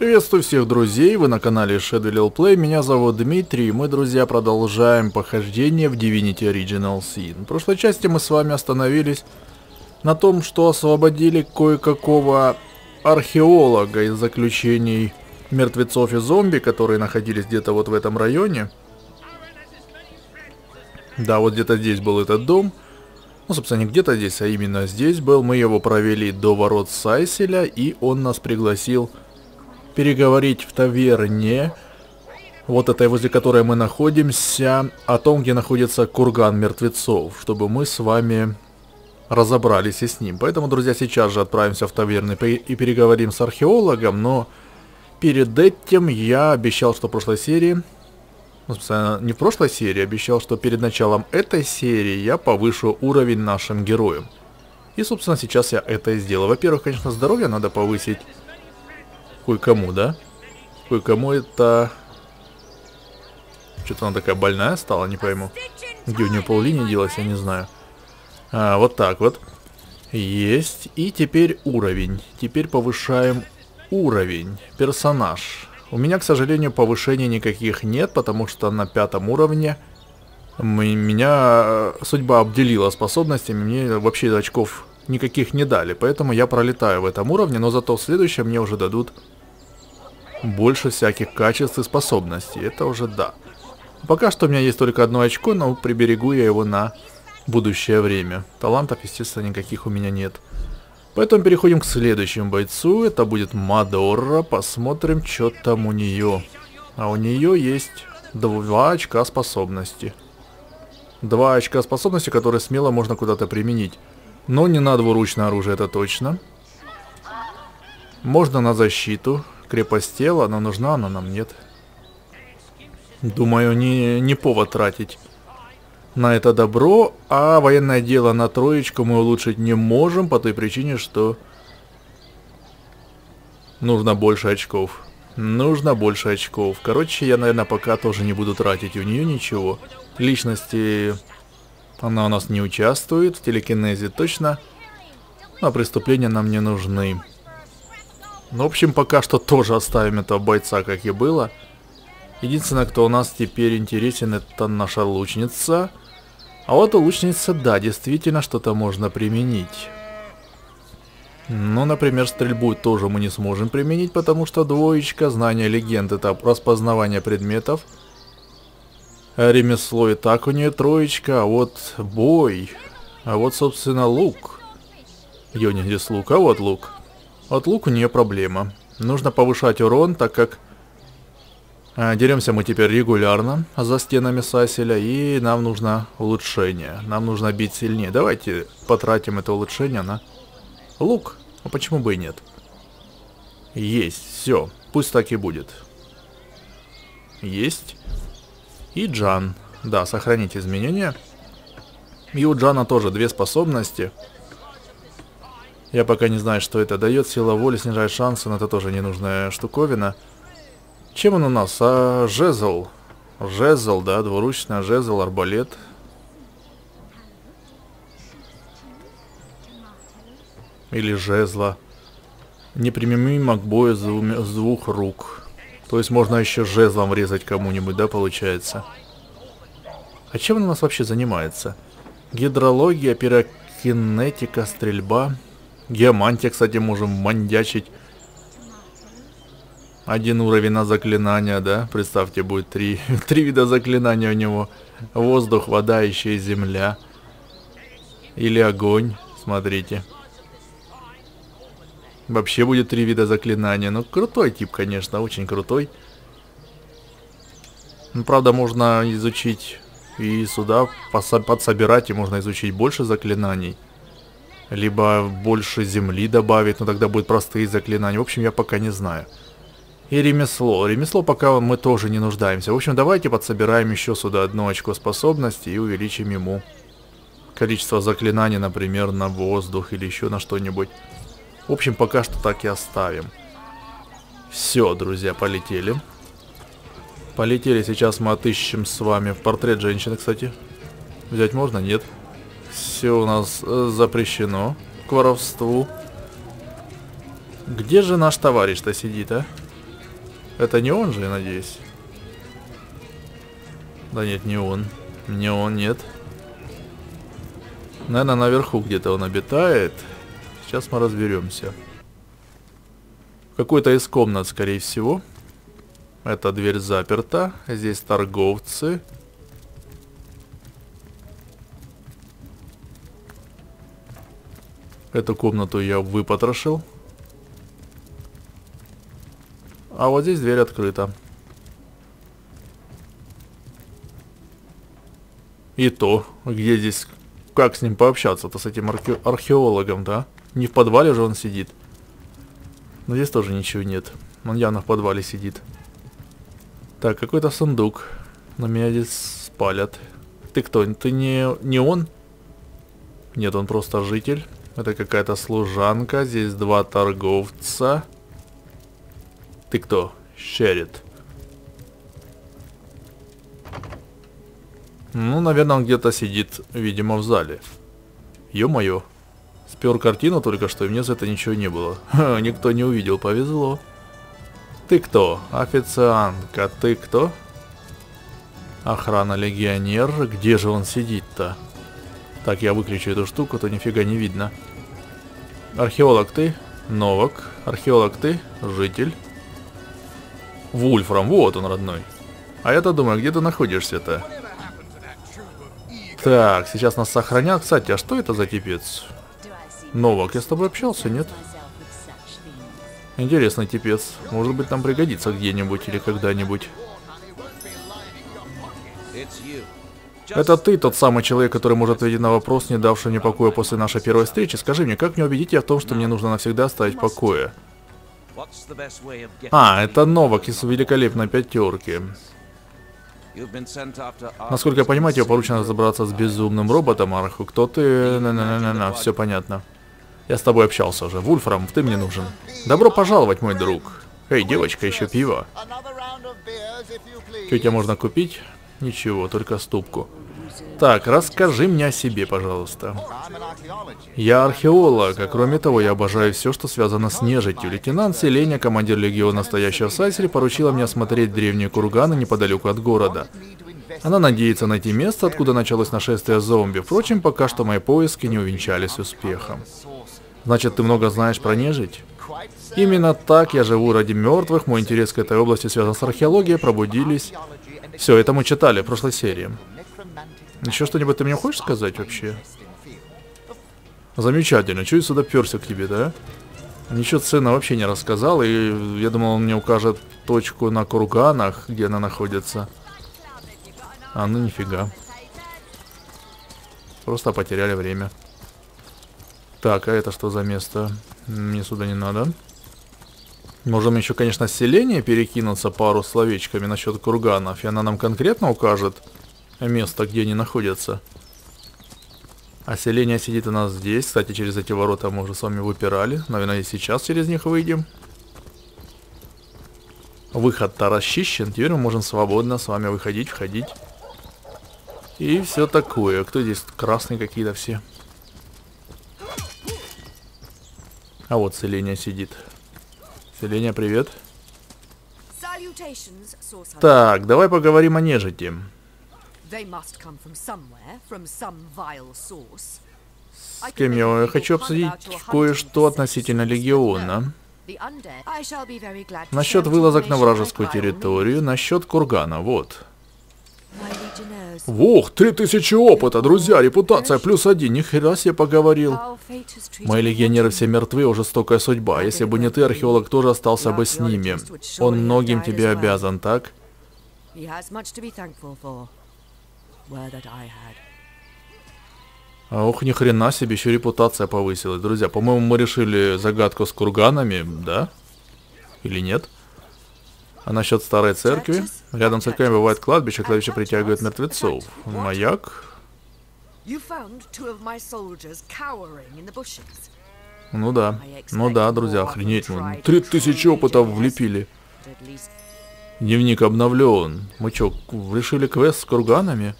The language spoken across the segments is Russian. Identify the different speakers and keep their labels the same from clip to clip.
Speaker 1: Приветствую всех друзей, вы на канале Shadow Little Play, меня зовут Дмитрий, и мы, друзья, продолжаем похождение в Divinity Original Sin. В прошлой части мы с вами остановились на том, что освободили кое-какого археолога из заключений мертвецов и зомби, которые находились где-то вот в этом районе. Да, вот где-то здесь был этот дом. Ну, собственно, не где-то здесь, а именно здесь был. Мы его провели до ворот Сайселя, и он нас пригласил переговорить в таверне, вот этой, возле которой мы находимся, о том, где находится курган мертвецов, чтобы мы с вами разобрались и с ним. Поэтому, друзья, сейчас же отправимся в таверну и переговорим с археологом, но перед этим я обещал, что в прошлой серии, ну, собственно, не в прошлой серии, обещал, что перед началом этой серии я повышу уровень нашим героям. И, собственно, сейчас я это и сделал. Во-первых, конечно, здоровье надо повысить. Кое-кому, да? Кое-кому это... Что-то она такая больная стала, не пойму. Где у нее пол-линии делась, я не знаю. Вот так вот. Есть. И теперь уровень. Теперь повышаем уровень. Персонаж. У меня, к сожалению, повышений никаких нет, потому что на 5-м уровне меня судьба обделила способностями. Мне вообще очков никаких не дали. Поэтому я пролетаю в этом уровне, но зато в следующем мне уже дадут больше всяких качеств и способностей. Это уже да. Пока что у меня есть только одно очко, но приберегу я его на будущее время. Талантов, естественно, никаких у меня нет. Поэтому переходим к следующему бойцу. Это будет Мадора. Посмотрим, что там у нее. А у нее есть 2 очка способности. 2 очка способности, которые смело можно куда-то применить. Но не на двуручное оружие, это точно. Можно на защиту. Крепость тела, но нужна она нам, нет. Думаю, не повод тратить на это добро. А военное дело на 3 мы улучшить не можем, по той причине, что нужно больше очков. Нужно больше очков. Короче, я, наверное, пока тоже не буду тратить у нее ничего. Личности она у нас не участвует, в телекинезе точно. А преступления нам не нужны. Ну, в общем, пока что тоже оставим этого бойца, как и было. Единственное, кто у нас теперь интересен, это наша лучница. А вот у лучницы, да, действительно, что-то можно применить. Ну, например, стрельбу тоже мы не сможем применить, потому что 2, знание легенд, это распознавание предметов. Ремесло и так у нее 3, а вот бой. А вот, собственно, лук. Где у нее здесь лук? А вот лук. Вот лук у нее проблема. Нужно повышать урон, так как деремся мы теперь регулярно за стенами Сайселя, и нам нужно улучшение. Нам нужно бить сильнее. Давайте потратим это улучшение на лук. А почему бы и нет? Есть. Все. Пусть так и будет. Есть. И Джан. Да, сохранить изменения. И у Джана тоже 2 способности. Я пока не знаю, что это дает. Сила воли снижает шансы, но это тоже ненужная штуковина. Чем он у нас? Жезл. Жезл, да, двуручный жезл, арбалет. Или жезла. Неприменимо к бою с 2 рук. То есть можно еще жезлом врезать кому-нибудь, да, получается? А чем он у нас вообще занимается? Гидрология, пирокинетика, стрельба. Геомантия, кстати, можем мандячить. 1 уровень на заклинания, да? Представьте, будет 3 вида заклинания у него. Воздух, вода, еще и земля. Или огонь, смотрите. Вообще будет 3 вида заклинания. Ну, крутой тип, конечно, очень крутой. Ну, правда, можно изучить и сюда подсобирать, и можно изучить больше заклинаний. Либо больше земли добавить, но тогда будут простые заклинания. В общем, я пока не знаю. И ремесло. Ремесло пока мы тоже не нуждаемся. В общем, давайте подсобираем еще сюда 1 очко способности и увеличим ему количество заклинаний, например, на воздух или еще на что-нибудь. В общем, пока что так и оставим. Все, друзья, полетели. Полетели. Сейчас мы отыщем с вами портрет женщины, кстати. Взять можно? Нет. Все у нас запрещено к воровству. Где же наш товарищ-то сидит, а? Это не он же, я надеюсь? Да нет, не он. Не он, нет. Наверное, наверху где-то он обитает. Сейчас мы разберемся. Какой-то из комнат, скорее всего. Эта дверь заперта. Здесь торговцы. Эту комнату я выпотрошил. А вот здесь дверь открыта. И то, где здесь... Как с ним пообщаться-то, с этим археологом, да? Не в подвале же он сидит. Но здесь тоже ничего нет. Он явно в подвале сидит. Так, какой-то сундук. Но меня здесь спалят. Ты кто? Ты не он? Нет, он просто житель. Это какая-то служанка. Здесь два торговца. Ты кто? Шерит. Ну, наверное, он где-то сидит, видимо, в зале. Ё-моё. Спер картину только что, и мне за это ничего не было. Ха, никто не увидел, повезло. Ты кто? Официантка. Ты кто? Охрана, легионер. Где же он сидит-то? Так, я выключу эту штуку, то нифига не видно. Археолог ты? Новак. Археолог ты? Житель. Вульфрам, вот он, родной. А я-то думаю, где ты находишься-то? Так, сейчас нас сохранят. Кстати, а что это за типец? Новак, я с тобой общался, нет? Интересный типец. Может быть, нам пригодится где-нибудь или когда-нибудь. Это ты тот самый человек, который может ответить на вопрос, не давший мне покоя после нашей первой встречи? Скажи мне, как мне убедить тебя в том, что мне нужно навсегда оставить в покое? А, это Новак из великолепной пятерки. Насколько я понимаю, тебе поручено разобраться с безумным роботом, Арху. Кто ты? Все понятно. Я с тобой общался уже. Вульфрам, ты мне нужен. Добро пожаловать, мой друг. Эй, девочка, еще пиво. Что тебе можно купить? Ничего, только ступку. Так, расскажи мне о себе, пожалуйста. Я археолог, а кроме того, я обожаю все, что связано с нежитью. Лейтенант Селеня, командир легиона, стоящая в Сайселе, поручила мне осмотреть древние курганы неподалеку от города. Она надеется найти место, откуда началось нашествие зомби. Впрочем, пока что мои поиски не увенчались успехом. Значит, ты много знаешь про нежить? Именно так, я живу ради мертвых, мой интерес к этой области связан с археологией, пробудились. Все, это мы читали в прошлой серии. Еще что-нибудь ты мне хочешь сказать вообще? Замечательно. Чего я сюда перся к тебе, да? Ничего ценно вообще не рассказал, и я думал, он мне укажет точку на курганах, где она находится. А, ну нифига. Просто потеряли время. Так, а это что за место? Мне сюда не надо. Можем еще, конечно, с селения перекинуться пару словечками насчет курганов, и она нам конкретно укажет место, где они находятся. А селение сидит у нас здесь. Кстати, через эти ворота мы уже с вами выпирали. Наверное, и сейчас через них выйдем. Выход-то расчищен. Теперь мы можем свободно с вами выходить, входить. И все такое. Кто здесь? Красные какие-то все. А вот селение сидит. Селение, привет. Так, давай поговорим о нежити. С кем я хочу обсудить кое-что относительно легиона. Насчет вылазок на вражескую территорию, насчет кургана, вот. Ох, 3000 опыта, друзья, репутация +1, нихера себе поговорил. Мои легионеры все мертвы, уже жестокая судьба. Если бы не ты, археолог тоже остался бы с ними. Он многим тебе обязан, так? Ох, ни хрена себе, еще репутация повысилась. Друзья, по-моему, мы решили загадку с курганами, да? Или нет? А насчет старой церкви? Рядом с церквями бывает кладбище, кладбище притягивает мертвецов. Маяк? Ну да, друзья, охренеть. 3000 опытов влепили. Дневник обновлен. Мы что, решили квест с курганами?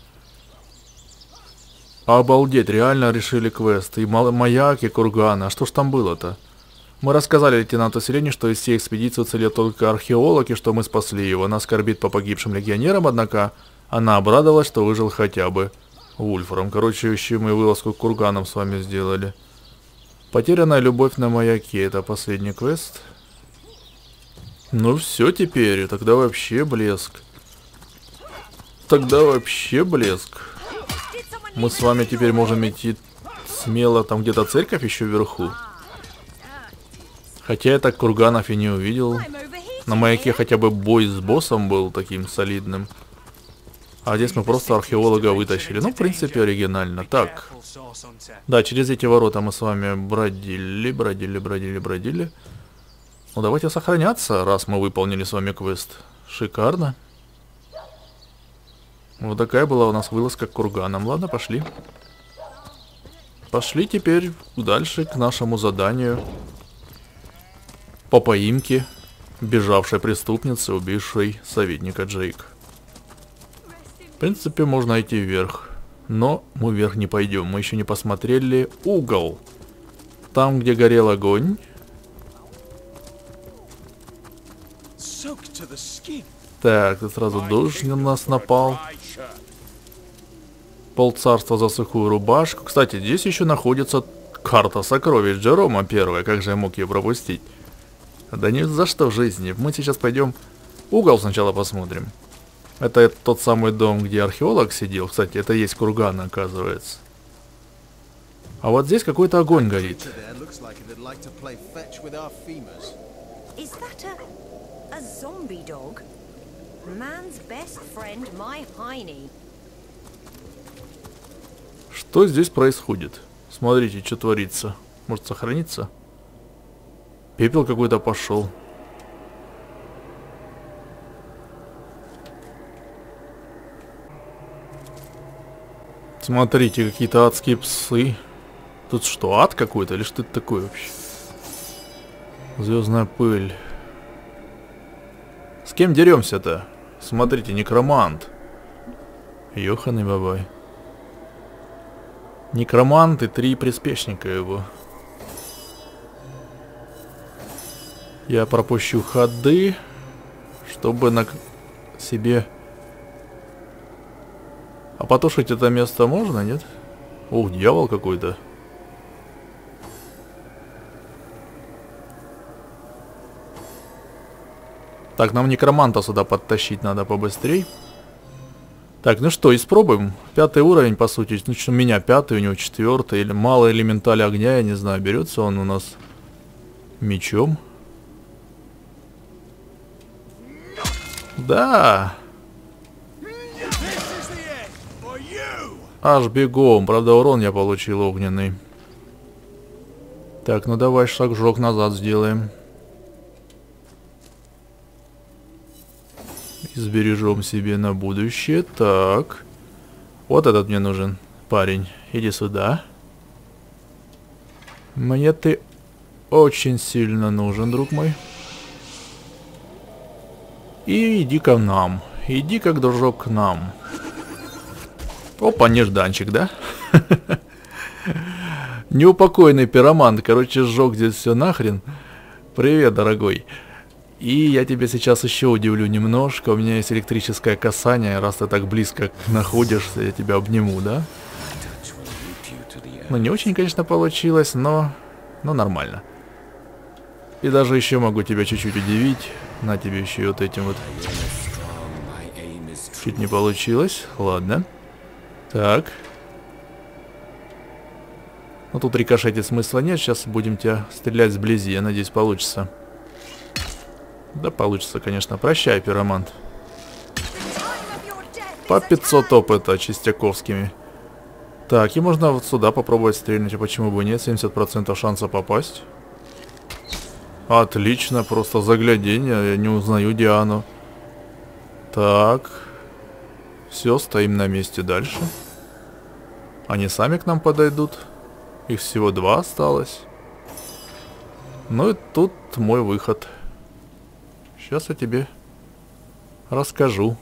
Speaker 1: Обалдеть, реально решили квест. И маяк, и курганы. А что ж там было-то? Мы рассказали лейтенанту Сирене, что из всей экспедиции уцелел только археолог и что мы спасли его. Она скорбит по погибшим легионерам, однако она обрадовалась, что выжил хотя бы Вульфрам. Короче, еще мы вылазку к курганам с вами сделали. Потерянная любовь на маяке. Это последний квест. Ну все теперь. Тогда вообще блеск. Тогда вообще блеск. Мы с вами теперь можем идти смело. Там где-то церковь еще вверху. Хотя я так курганов и не увидел. На маяке хотя бы бой с боссом был таким солидным. А здесь мы просто археолога вытащили. Ну, в принципе, оригинально. Так. Да, через эти ворота мы с вами бродили. Ну, давайте сохраняться, раз мы выполнили с вами квест. Шикарно. Вот такая была у нас вылазка к курганам. Ладно, пошли. Пошли теперь дальше к нашему заданию. По поимке бежавшей преступницы, убившей советника Джейк. В принципе, можно идти вверх. Но мы вверх не пойдем. Мы еще не посмотрели угол. Там, где горел огонь. Так, тут сразу дождь на нас напал. Полцарства за сухую рубашку. Кстати, здесь еще находится карта сокровищ Джерома первая. Как же я мог ее пропустить? Да ни за что в жизни. Мы сейчас пойдем угол сначала посмотрим. Это тот самый дом, где археолог сидел. Кстати, это есть курган, оказывается. А вот здесь какой-то огонь горит. Что здесь происходит? Смотрите, что творится. Может сохраниться? Пепел какой-то пошел. Смотрите, какие-то адские псы. Тут что, ад какой-то? Или что это такое вообще? Звездная пыль. С кем деремся-то? Смотрите, некромант. Ёханый бабай. Некромант и 3 приспешника его. Я пропущу ходы, чтобы на себе... А потушить это место можно, нет? Ух, дьявол какой-то. Так, нам некроманта сюда подтащить надо побыстрей. Так, ну что, испробуем. 5-й уровень, по сути. Ну, что, у меня 5-й, у него 4-й. Или мало элементаля огня, я не знаю. Берется он у нас мечом. Да. Аж бегом. Правда, урон я получил огненный. Так, ну давай шаг-жог назад сделаем. И сбережем себе на будущее. Так. Вот этот мне нужен парень. Иди сюда. Мне ты очень сильно нужен, друг мой. И иди ко нам. Иди как дружок к нам. Опа, нежданчик, да? Неупокоенный пиромант, короче, сжег здесь все нахрен. Привет, дорогой. И я тебя сейчас еще удивлю немножко. У меня есть электрическое касание. Раз ты так близко находишься, я тебя обниму, да? Ну, не очень, конечно, получилось, но нормально. И даже еще могу тебя чуть-чуть удивить. На тебе еще и вот этим вот. Чуть не получилось. Ладно. Так. Ну тут рикошетить смысла нет. Сейчас будем тебя стрелять сблизи. Я надеюсь, получится. Да, получится, конечно. Прощай, пиромант. По 500 опыта чистяковскими. Так, и можно вот сюда попробовать стрельнуть. А почему бы нет? 70% шанса попасть. Отлично, просто загляденье. Я не узнаю Диану. Так. Все, стоим на месте дальше. Они сами к нам подойдут. Их всего 2 осталось. Ну и тут мой выход. Сейчас я тебе расскажу.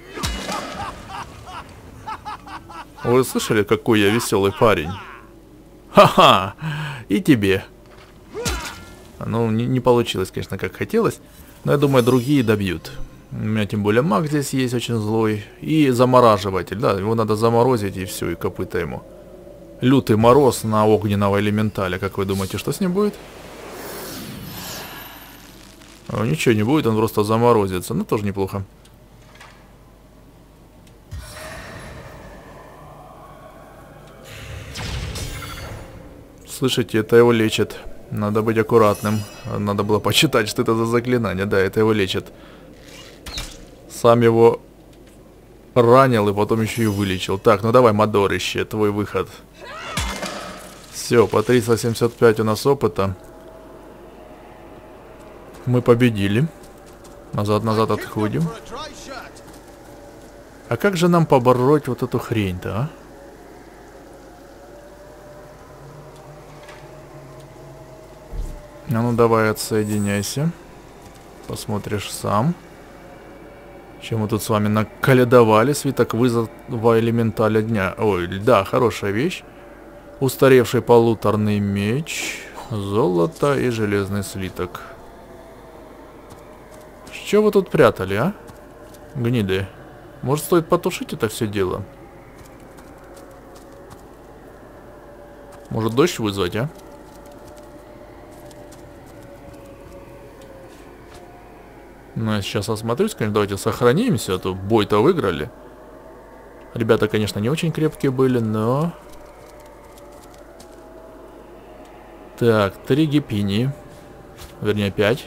Speaker 1: Вы слышали, какой я веселый парень? Ха-ха! И тебе. Ну, не получилось, конечно, как хотелось. Но я думаю, другие добьют. У меня тем более маг здесь есть очень злой. И замораживатель, да, его надо заморозить и все, и копыта ему. Лютый мороз на огненного элементаля. Как вы думаете, что с ним будет? О, ничего не будет, он просто заморозится. Ну, тоже неплохо. Слышите, это его лечит. Надо быть аккуратным. Надо было почитать, что это за заклинание. Да, это его лечит. Сам его ранил и потом еще и вылечил. Так, ну давай, Мадорище, твой выход. Все, по 375 у нас опыта. Мы победили. Назад отходим. А как же нам побороть вот эту хрень-то, а? А ну давай отсоединяйся. Посмотришь сам. Чем мы тут с вами наколядовали. Свиток вызова элементаля дня. Ой, да, хорошая вещь. Устаревший полуторный меч. Золото и железный слиток. Что вы тут прятали, а? Гниды. Может, стоит потушить это все дело? Может, дождь вызвать, а? Ну, я сейчас осмотрюсь, конечно, давайте сохранимся, а то бой-то выиграли. Ребята, конечно, не очень крепкие были, но... Так, 3 гипини. Вернее, 5.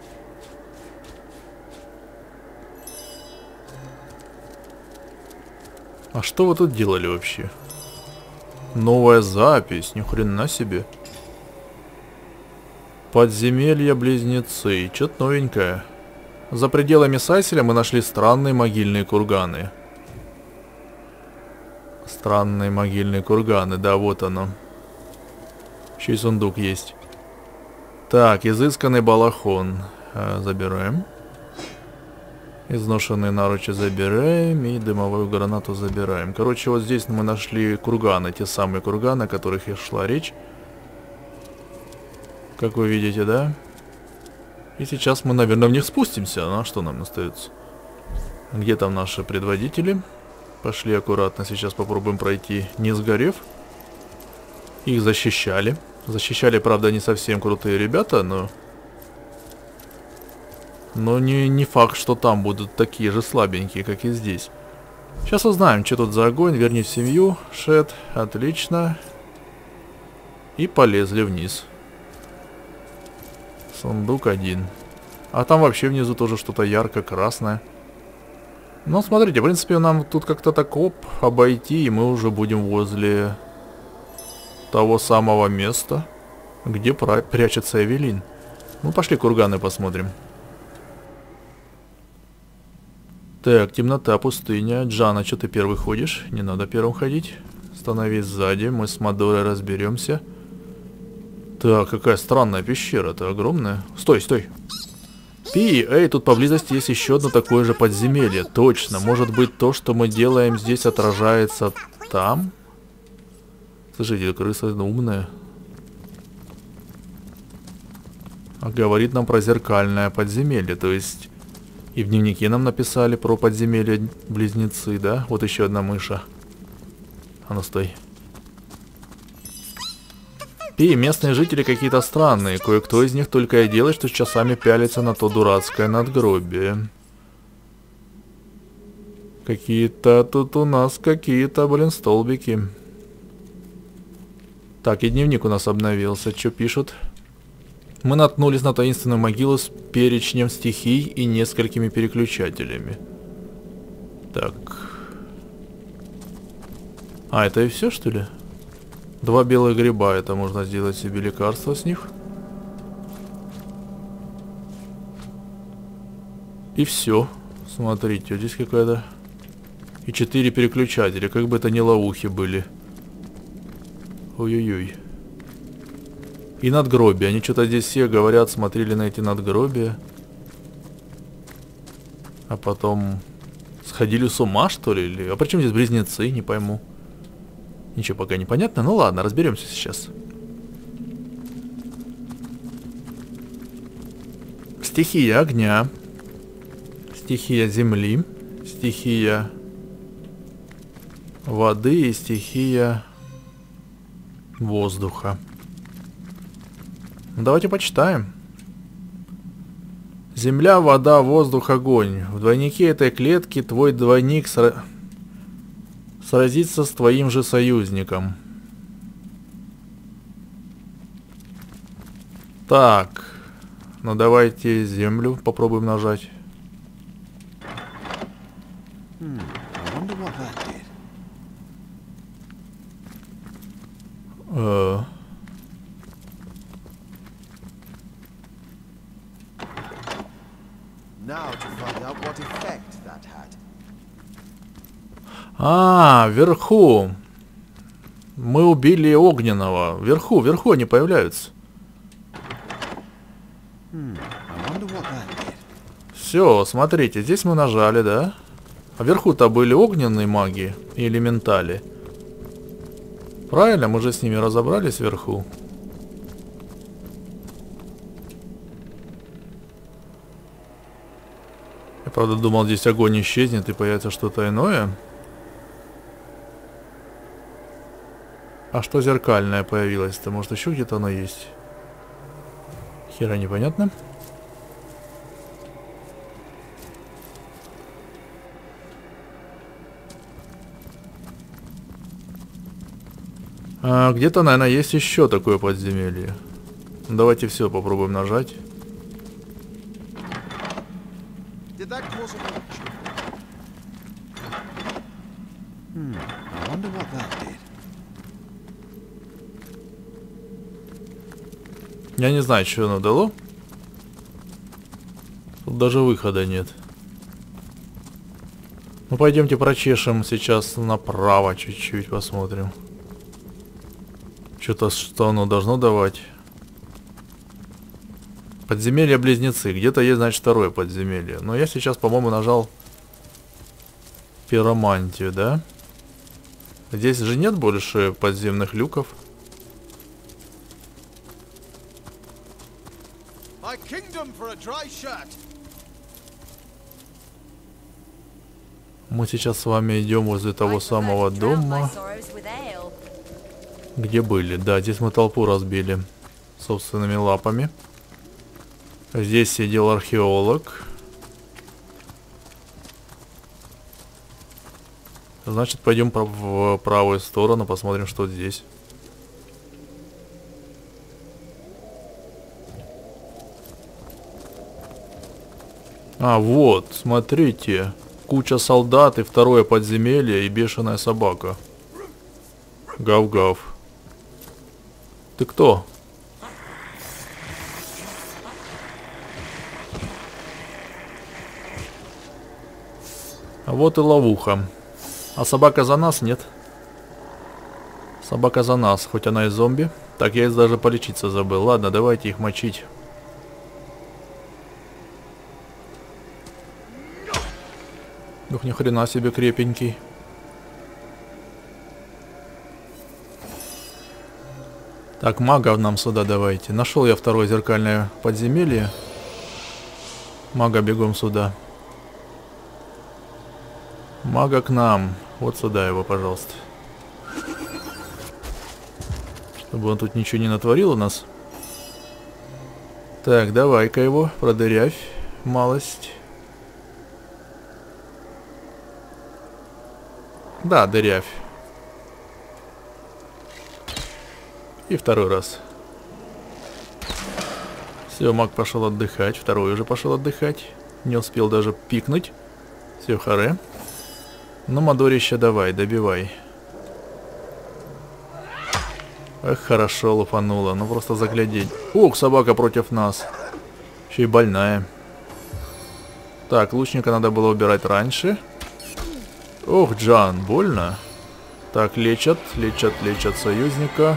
Speaker 1: А что вы тут делали вообще? Новая запись, ни хрена себе. Подземелья-близнецы, что-то новенькое. За пределами Сайселя мы нашли странные могильные курганы. Странные могильные курганы, да, вот оно. Еще и сундук есть. Так, изысканный балахон. Забираем. Изношенные наручи забираем. И дымовую гранату забираем. Короче, вот здесь мы нашли курганы. Те самые курганы, о которых и шла речь. Как вы видите, да? И сейчас мы, наверное, в них спустимся. Ну, а что нам остается? Где там наши предводители? Пошли аккуратно. Сейчас попробуем пройти, не сгорев. Их защищали. Защищали, правда, не совсем крутые ребята, но... Но не факт, что там будут такие же слабенькие, как и здесь. Сейчас узнаем, что тут за огонь. Верни в семью. Шет. Отлично. И полезли вниз. Сундук 1. А там вообще внизу тоже что-то ярко-красное. Ну, смотрите, в принципе, нам тут как-то так обойти, и мы уже будем возле того самого места, где прячется Эвелин. Ну, пошли курганы посмотрим. Так, темнота, пустыня. Джана, что ты первый ходишь? Не надо первым ходить. Становись сзади, мы с Мадорой разберемся. Так, какая странная пещера-то, огромная. Стой, стой. Пи, эй, тут поблизости есть еще одно такое же подземелье. Точно, может быть, то, что мы делаем здесь, отражается там? Слушайте, крыса умная. А говорит нам про зеркальное подземелье, то есть... И в дневнике нам написали про подземелье-близнецы, да? Вот еще одна мыша. А ну стой. Пи, местные жители какие-то странные. Кое-кто из них только и делает, что часами пялится на то дурацкое надгробие. Какие-то тут у нас какие-то, блин, столбики. Так, и дневник у нас обновился. Что пишут? Мы наткнулись на таинственную могилу с перечнем стихий и несколькими переключателями. Так. А, это и все, что ли? 2 белых гриба, это можно сделать себе лекарство с них. И все. Смотрите, вот здесь какая-то... И 4 переключателя, как бы это ни лоухи были. Ой-ой-ой. И надгробия. Они что-то здесь все говорят, смотрели на эти надгробия. А потом сходили с ума, что ли? Или... А при чем здесь близнецы? Не пойму. Ничего пока не понятно. Ну ладно, разберемся сейчас. стихия огня, стихия земли, стихия воды и стихия воздуха. Давайте почитаем. Земля, вода, воздух, огонь. В двойнике этой клетки твой двойник сразится с твоим же союзником. Так. Ну давайте землю попробуем нажать. Вверху. Мы убили огненного. Вверху они появляются. Все, смотрите, здесь мы нажали, да? А вверху-то были огненные маги и элементали. Правильно, мы же с ними разобрались вверху. Я, правда, думал, здесь огонь исчезнет и появится что-то иное. А что зеркальное появилось-то? Может, еще где-то оно есть? Хера непонятно. Где-то, наверное, есть еще такое подземелье. Давайте все попробуем нажать. Я не знаю, что оно дало. Тут даже выхода нет. Ну, пойдемте прочешем сейчас направо чуть-чуть, посмотрим. Что-то, что оно должно давать. Подземелье-близнецы. Где-то есть, значит, второе подземелье. Но я сейчас, по-моему, нажал пиромантию, да? Здесь же нет больше подземных люков. Мы сейчас с вами идем возле того самого дома, где были. Да, здесь мы толпу разбили собственными лапами. Здесь сидел археолог. Значит, пойдем в правую сторону, посмотрим, что здесь. Вот, смотрите. Куча солдат и второе подземелье и бешеная собака. Гав-гав. Ты кто? А вот и ловуха. А собака за нас, нет? Собака за нас, хоть она и зомби. Так, я даже полечиться забыл. Ладно, давайте их мочить. Ух, ни хрена себе крепенький. Так, магов нам сюда давайте. Нашел я второе зеркальное подземелье. Мага, бегом сюда. Мага к нам. Вот сюда его, пожалуйста. Чтобы он тут ничего не натворил у нас. Так, давай-ка его продырявь. Малость. Да, дырявь. И второй раз. Все, маг пошел отдыхать. Второй уже пошел отдыхать. Не успел даже пикнуть. Все, харе. Ну, Мадорище, давай, добивай. Эх, хорошо лупануло. Ну, просто заглядеть. Ох, собака против нас. Еще и больная. Так, лучника надо было убирать раньше. Ох, Джан, больно. Так, лечат союзника.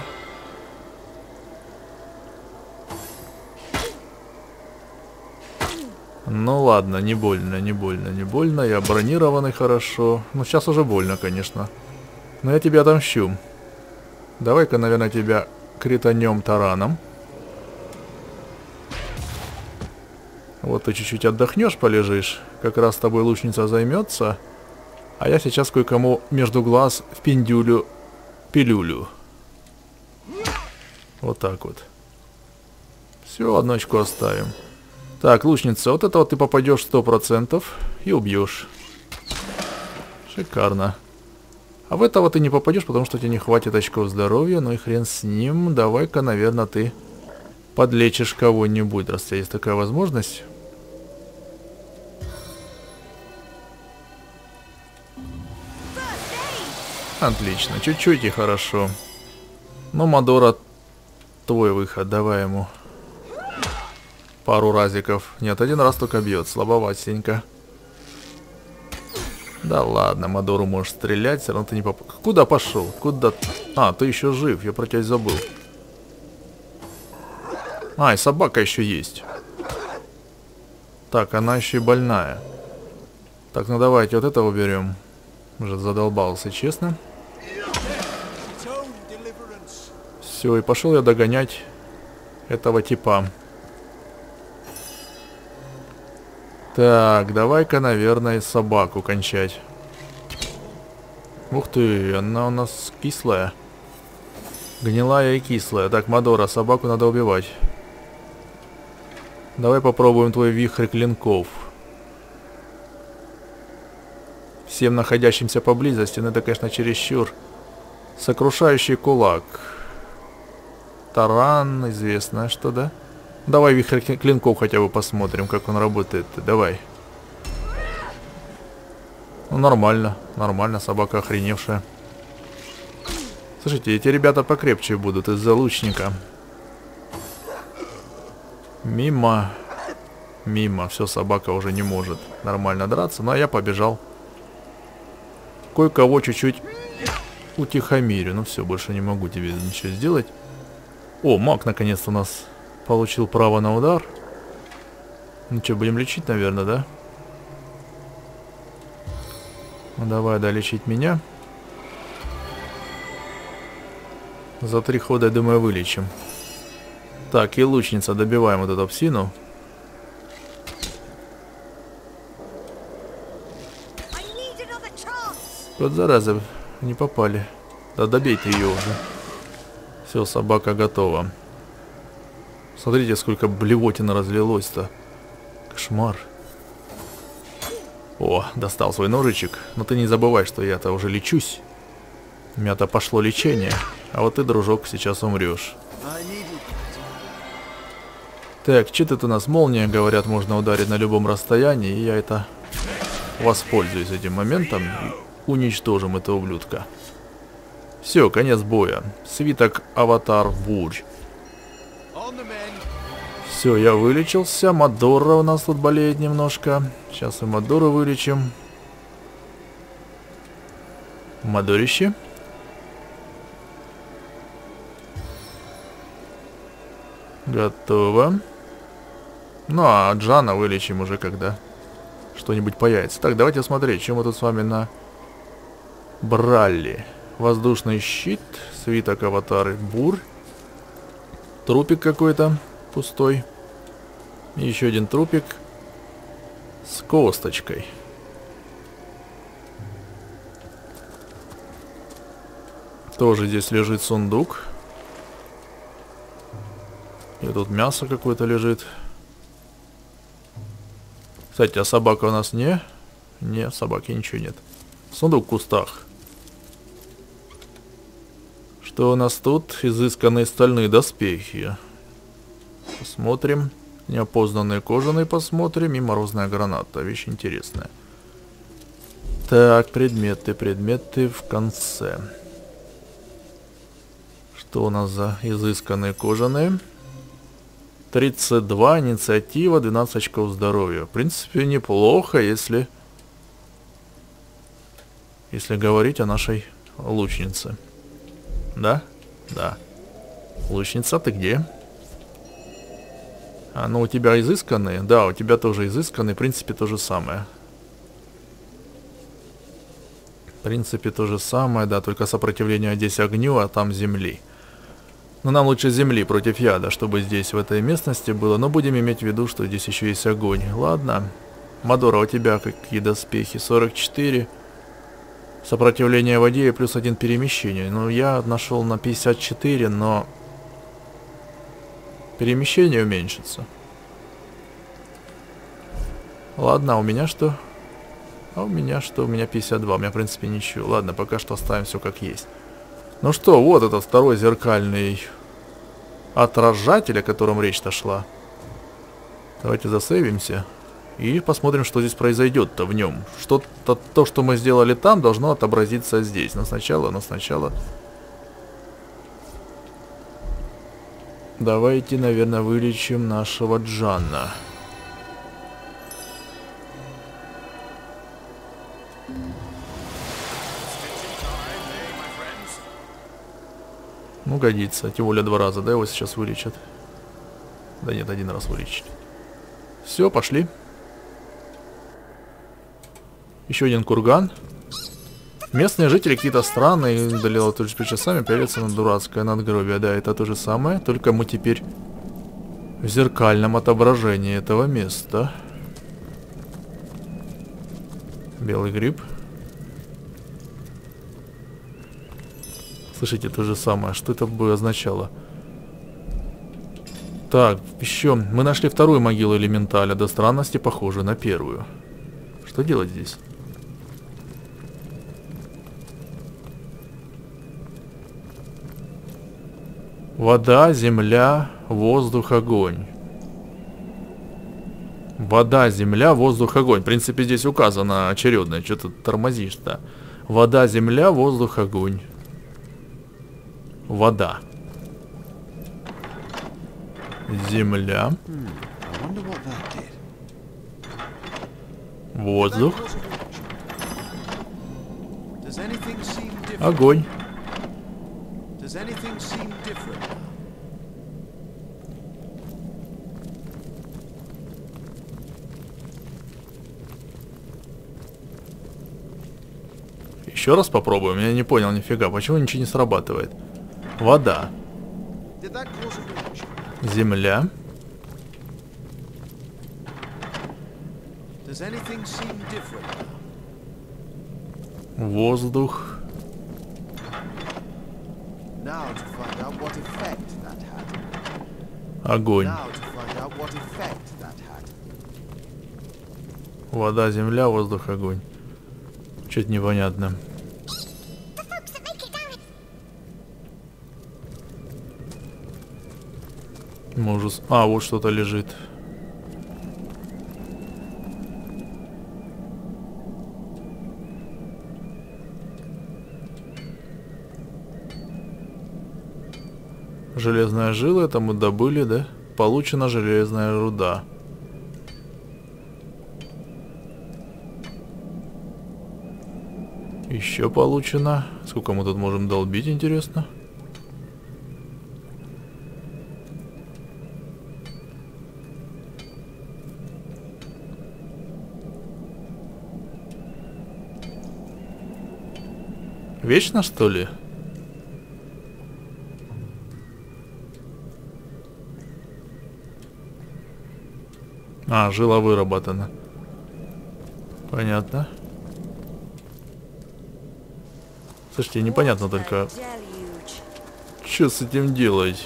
Speaker 1: Ну ладно, не больно, не больно, не больно. Я бронированный хорошо. Ну, сейчас уже больно, конечно. Но я тебя отомщу. Давай-ка, наверное, тебя кританем тараном. Вот ты чуть-чуть отдохнешь, полежишь. Как раз с тобой лучница займется. А я сейчас кое-кому между глаз впендюлю пилюлю. Вот так вот. Все, одну очко оставим. Так, лучница, вот это вот ты попадешь 100% и убьешь. Шикарно. А в этого ты не попадешь, потому что тебе не хватит очков здоровья. Ну и хрен с ним. Давай-ка, наверное, ты подлечишь кого-нибудь, раз у тебя есть такая возможность. Отлично, чуть-чуть и хорошо. Ну, Мадора, твой выход, давай ему пару разиков. Нет, один раз только бьет, слабоватенько. Да ладно, Мадору можешь стрелять, все равно ты не попал. Куда пошел? Куда? А, ты еще жив, я про тебя забыл. А, и собака еще есть. Так, она еще и больная. Так, ну давайте вот этого берем. Уже задолбался, честно. Все, и пошел я догонять этого типа. Так, давай-ка, наверное, собаку кончать. Ух ты, она у нас кислая. Гнилая и кислая. Так, Мадора, собаку надо убивать. Давай попробуем твой вихрь клинков. Всем находящимся поблизости, ну это, конечно, чересчур. Сокрушающий кулак. Таран, известно, что, да? Давай вихрь клинков хотя бы посмотрим, как он работает. Давай. Ну, нормально, нормально, собака охреневшая. Слушайте, эти ребята покрепче будут из-за лучника. Мимо. Мимо. Все, собака уже не может нормально драться. Ну, а я побежал. Кое-кого чуть-чуть утихомирю. Ну, все, больше не могу тебе ничего сделать. О, маг наконец-то у нас получил право на удар. Ну, что, будем лечить, наверное, да? Ну, давай, да, лечить меня. За 3 хода, я думаю, вылечим. Так, и лучница, добиваем вот эту псину. Вот зараза, не попали. Да добей ты ее уже. Все, собака готова. Смотрите, сколько блевотина разлилось-то. Кошмар. О, достал свой ножичек. Но ты не забывай, что я-то уже лечусь. У меня-то пошло лечение. А вот ты, дружок, сейчас умрешь. Так, что тут у нас? Молния, говорят, можно ударить на любом расстоянии. И я это воспользуюсь этим моментом. И уничтожим этого ублюдка. Все, конец боя. Свиток Аватар Бурь. Все, я вылечился. Мадора у нас тут болеет немножко. Сейчас и Мадору вылечим. Мадорище. Готово. Ну, а Джана вылечим уже, когда что-нибудь появится. Так, давайте смотреть, чем мы тут с вами на брали. Воздушный щит, свиток Аватары Бур. Трупик какой-то пустой. И еще один трупик с косточкой. Тоже здесь лежит сундук. И тут мясо какое-то лежит. Кстати, а собака у нас не? Не, собаки ничего нет. Сундук в кустах. Что у нас тут? Изысканные стальные доспехи. Посмотрим. Неопознанные кожаные посмотрим. И морозная граната. Вещь интересная. Так, предметы в конце. Что у нас за изысканные кожаные? 32, инициатива, 12 очков здоровья. В принципе, неплохо, если говорить о нашей лучнице. Да? Да. Лучница, ты где? А, ну у тебя изысканные? Да, у тебя тоже изысканные. В принципе, то же самое. В принципе, то же самое, да, только сопротивление здесь огню, а там земли. Но нам лучше земли против яда, чтобы здесь, в этой местности было. Но будем иметь в виду, что здесь еще есть огонь. Ладно. Мадора, у тебя какие доспехи? 44. Сопротивление воде и плюс 1 перемещение. Ну, я нашел на 54, но... перемещение уменьшится. Ладно, а у меня что? А у меня что? У меня 52. У меня, в принципе, ничего. Ладно, пока что оставим все как есть. Ну что, вот этот второй зеркальный отражатель, о котором речь-то шла. Давайте засейвимся. И посмотрим, что здесь произойдет-то в нем. Что-то, то, что мы сделали там, должно отобразиться здесь. Но сначала... Давайте, наверное, вылечим нашего Джанна. Ну, годится. Тем более 2 раза, да, его сейчас вылечат. Да нет, 1 раз вылечили. Все, пошли. Еще один курган. Местные жители какие-то странные, удалила тут же часами, пялятся на дурацкое надгробие. Да, это то же самое, только мы теперь в зеркальном отображении этого места. Белый гриб. Слышите, то же самое. Что это бы означало? Так, еще. Мы нашли вторую могилу элементаля. До странности похожую на первую. Что делать здесь? Вода, земля, воздух, огонь. Вода, земля, воздух, огонь. В принципе, здесь указано очередно. Что ты тормозишь-то? Вода, земля, воздух, огонь. Вода. Земля. Воздух. Огонь. Еще раз попробуем. Я не понял нифига. Почему ничего не срабатывает? Вода. Земля. Воздух. Огонь. Вода, земля, воздух, огонь. Чуть непонятно. Ужас. А, вот что-то лежит. Железная жила, это мы добыли, да? Получена железная руда. Еще получено. Сколько мы тут можем долбить, интересно? Вечно, что ли? А, жила выработана. Понятно. Слушайте, непонятно только, что с этим делать.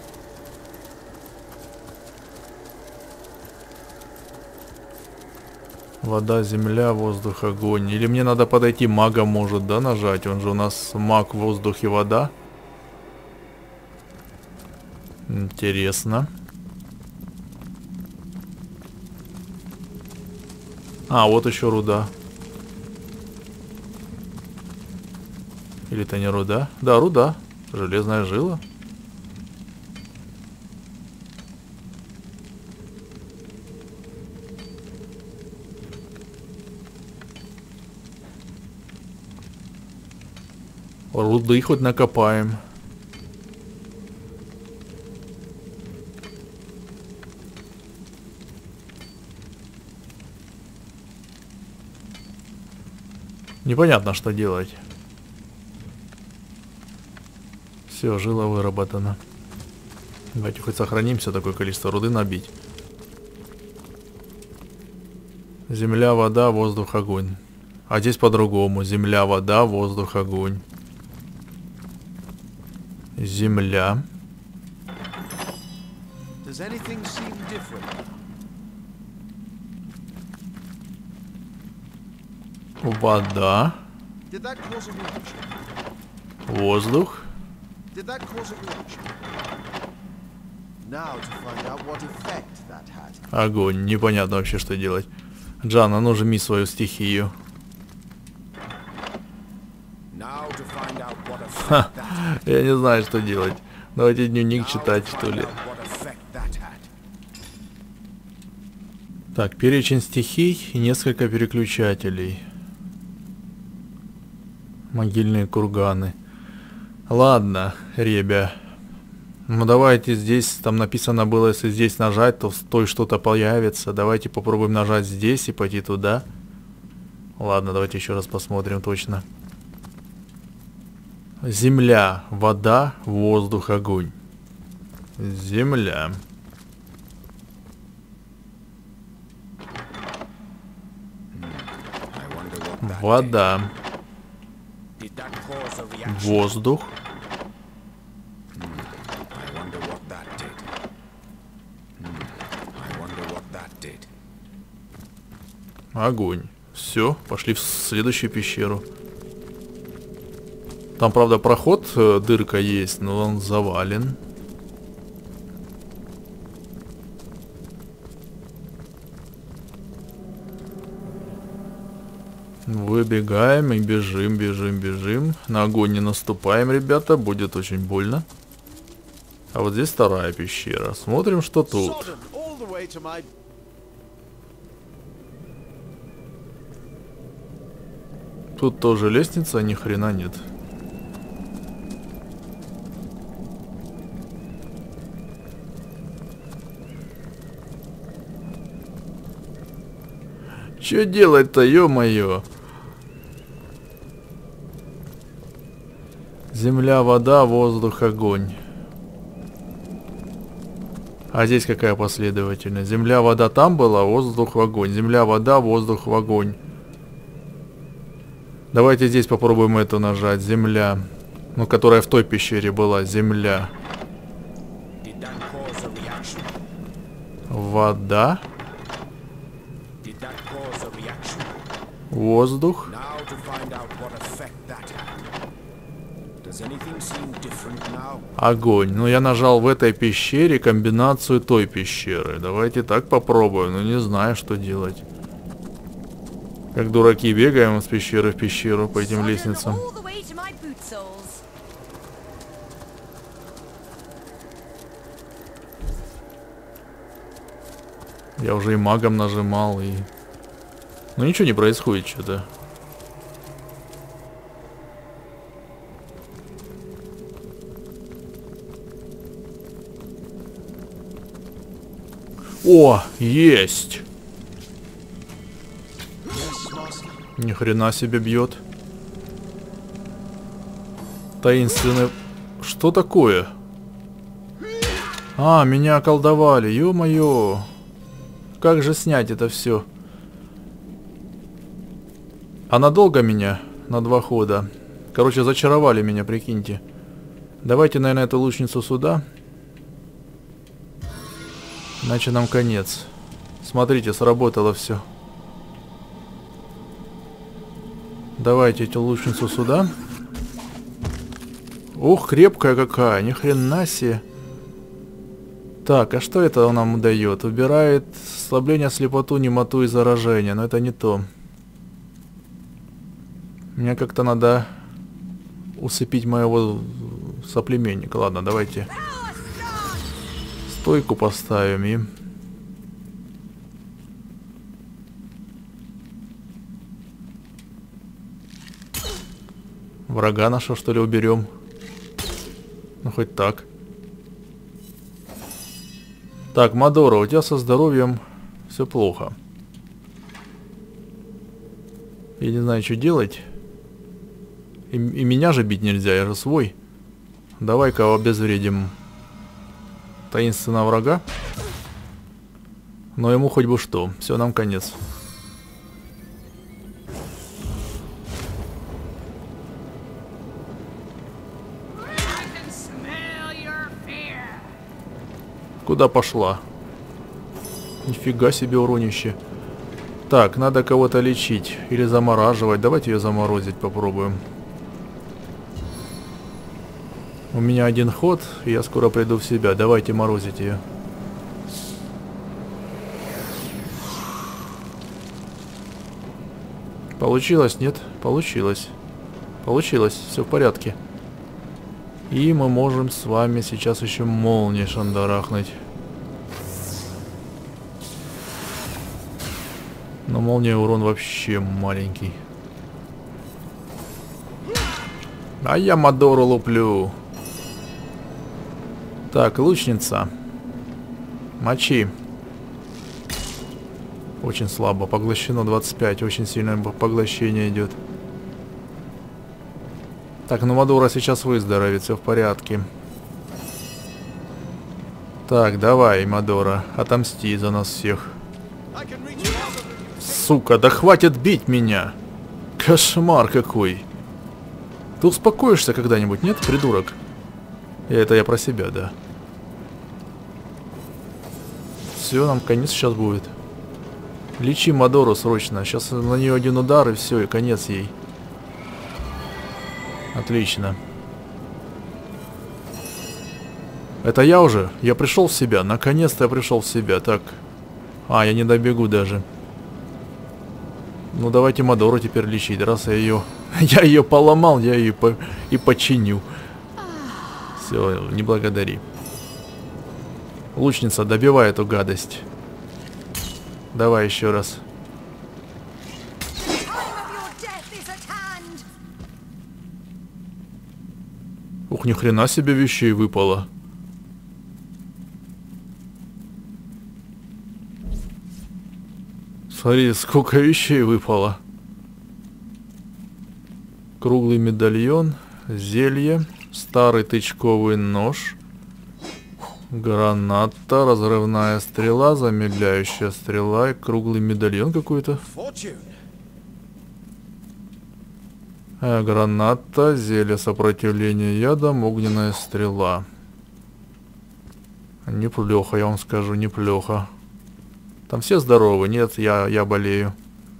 Speaker 1: Вода, земля, воздух, огонь. Или мне надо подойти, мага может, да, нажать? Он же у нас маг, воздух и вода. Интересно. А, вот еще руда. Или это не руда? Да, руда. Железная жила. Руды хоть накопаем. Непонятно, что делать. Все, жила выработана. Давайте хоть сохранимся, такое количество руды набить. Земля, вода, воздух, огонь. А здесь по-другому. Земля, вода, воздух, огонь. Земля. Вода. Воздух. Огонь. Непонятно вообще, что делать. Джан, а ну жми свою стихию. Ха, я не знаю, что делать. Давайте дневник читать, что ли. Так, перечень стихий и несколько переключателей. Могильные курганы. Ладно, ребя. Ну давайте здесь, там написано было, если здесь нажать, то в той что-то появится. Давайте попробуем нажать здесь и пойти туда. Ладно, давайте еще раз посмотрим точно. Земля, вода, воздух, огонь. Земля. Вода. Воздух. Огонь. Все, пошли в следующую пещеру. Там, правда, проход, дырка есть, но он завален. Выбегаем и бежим, бежим, бежим. На огонь не наступаем, ребята, будет очень больно. А вот здесь вторая пещера. Смотрим, что тут. Тут тоже лестница, ни хрена нет. Че делать-то, ё-моё? Земля, вода, воздух, огонь. А здесь какая последовательность? Земля, вода там была, воздух, огонь. Земля, вода, воздух, огонь. Давайте здесь попробуем эту нажать. Земля. Ну, которая в той пещере была. Земля. Вода. Воздух. Огонь. Ну, я нажал в этой пещере комбинацию той пещеры. Давайте так попробуем. Ну, не знаю, что делать. Как дураки бегаем с пещеры в пещеру по этим лестницам. Я уже и магом нажимал, и... Ну ничего не происходит что-то. О, есть! Ни хрена себе бьет. Таинственный... Что такое? А, меня околдовали, ё-моё. Как же снять это все? А надолго меня? На 2 хода. Короче, зачаровали меня, прикиньте. Давайте, наверное, эту лучницу сюда. Иначе нам конец. Смотрите, сработало все. Давайте эту лучницу сюда. Ух, крепкая какая, ни хрена себе. Так, а что это он нам дает? Убирает ослабление, слепоту, немоту и заражение. Но это не то. Мне как-то надо усыпить моего соплеменника. Ладно, давайте стойку поставим и... Врага нашего, что ли, уберем? Ну, хоть так. Так, Мадора, у тебя со здоровьем все плохо. Я не знаю, что делать. И меня же бить нельзя, я же свой. Давай-ка обезвредим таинственного врага. Но ему хоть бы что. Все, нам конец. Куда пошла? Нифига себе уронище. Так, надо кого-то лечить. Или замораживать. Давайте ее заморозить попробуем. У меня один ход, и я скоро приду в себя. Давайте морозить ее. Получилось, нет? Получилось. Получилось, все в порядке. И мы можем с вами сейчас еще молнией шандарахнуть. Но молния урон вообще маленький. А я Мадору луплю. Так, лучница. Мочи. Очень слабо. Поглощено 25. Очень сильное поглощение идет. Так, ну Мадора сейчас выздоровеет. Все в порядке. Так, давай, Мадора. Отомсти за нас всех. Сука, да хватит бить меня. Кошмар какой. Ты успокоишься когда-нибудь, нет, придурок? И это я про себя, да. Все, нам конец сейчас будет. Лечи Мадору срочно. Сейчас на нее один удар и все, и конец ей. Отлично. Это я уже? Я пришел в себя. Наконец-то я пришел в себя. Так. А, я не добегу даже. Ну давайте Мадору теперь лечить. Раз я ее... Я ее поломал, я ее и починю. Все, не благодари. Лучница, добивай эту гадость. Давай еще раз. Ух, ни хрена себе вещей выпало. Смотри, сколько вещей выпало. Круглый медальон, зелье, старый тычковый нож, граната, разрывная стрела, замедляющая стрела и круглый медальон какой-то. Граната, зелье сопротивления ядом, огненная стрела. Неплохо, я вам скажу, неплохо. Там все здоровы? Нет, я болею.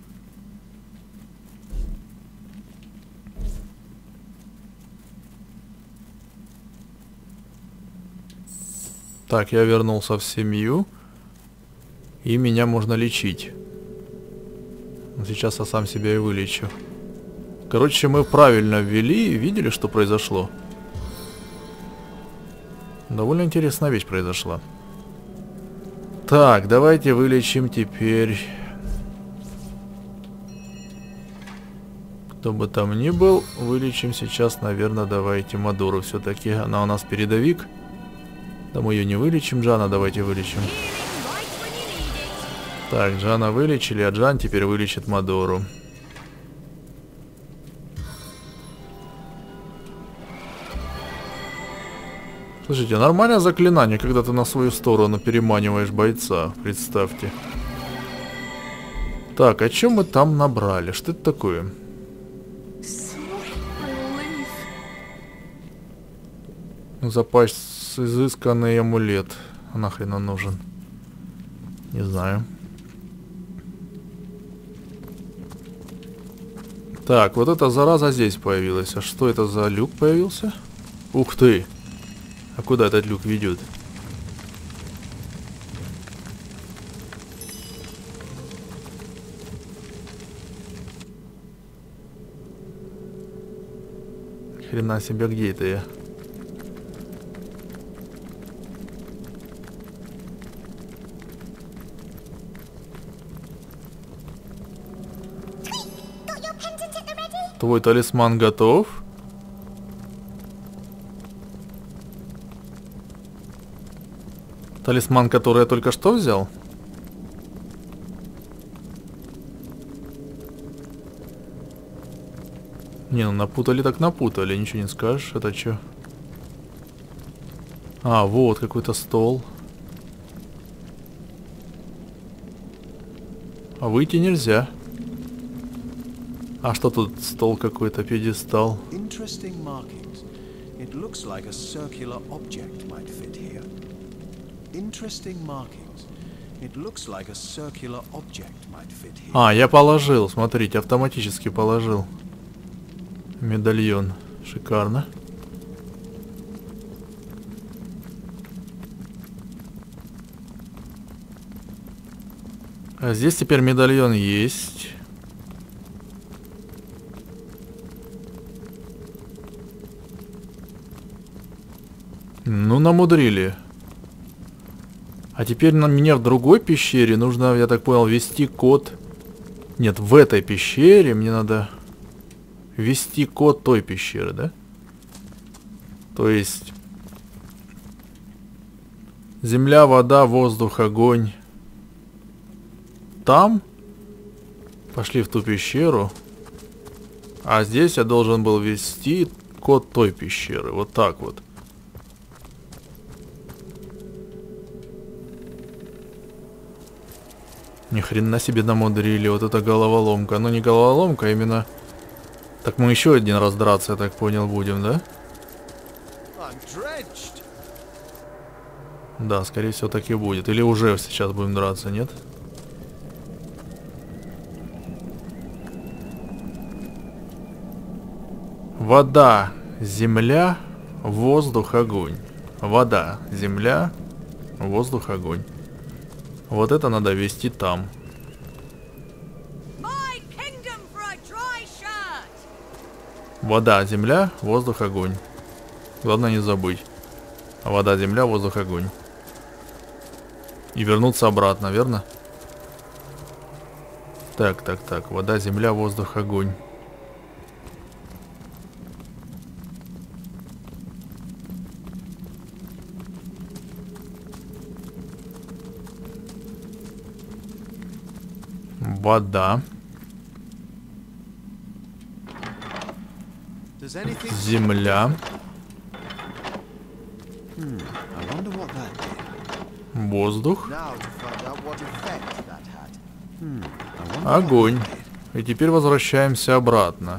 Speaker 1: Так, я вернулся в семью. И меня можно лечить. Сейчас я сам себя и вылечу. Короче, мы правильно ввели. Видели, что произошло? Довольно интересная вещь произошла. Так, давайте вылечим теперь... Кто бы там ни был, вылечим сейчас, наверное, давайте Мадору все-таки. Она у нас передовик. Да мы ее не вылечим. Джана давайте вылечим. Так, Джана вылечили, а Джан теперь вылечит Мадору. Слушайте, нормальное заклинание, когда ты на свою сторону переманиваешь бойца. Представьте. Так, о чем мы там набрали? Что это такое? Запас изысканный амулет. А нахрен он нужен? Не знаю. Так, вот эта зараза здесь появилась. А что это за люк появился? Ух ты! А куда этот люк ведет? Хрена себе, где это я? Твой талисман готов? Талисман, который я только что взял? Не, ну напутали так напутали, ничего не скажешь. Это что? А, вот какой-то стол. А выйти нельзя. А что тут? Стол какой-то, пьедестал. А, я положил, смотрите, автоматически положил. Медальон. Шикарно. А здесь теперь медальон есть. Ну, намудрили. А теперь мне в другой пещере нужно, я так понял, ввести код. Нет, в этой пещере мне надо ввести код той пещеры, да? То есть земля, вода, воздух, огонь. Там пошли в ту пещеру. А здесь я должен был ввести код той пещеры. Вот так вот. Ни хрена себе намудрили. Вот это головоломка. Ну не головоломка, а именно... Так мы еще один раз драться, я так понял, будем, да? Да, скорее всего, так и будет. Или уже сейчас будем драться, нет? Вода, земля, воздух, огонь. Вода, земля, воздух, огонь. Вот это надо вести там. Вода, земля, воздух, огонь. Главное не забыть. Вода, земля, воздух, огонь. И вернуться обратно, верно? Так, так, так. Вода, земля, воздух, огонь. Вода. Земля. Воздух. Огонь. И теперь возвращаемся обратно.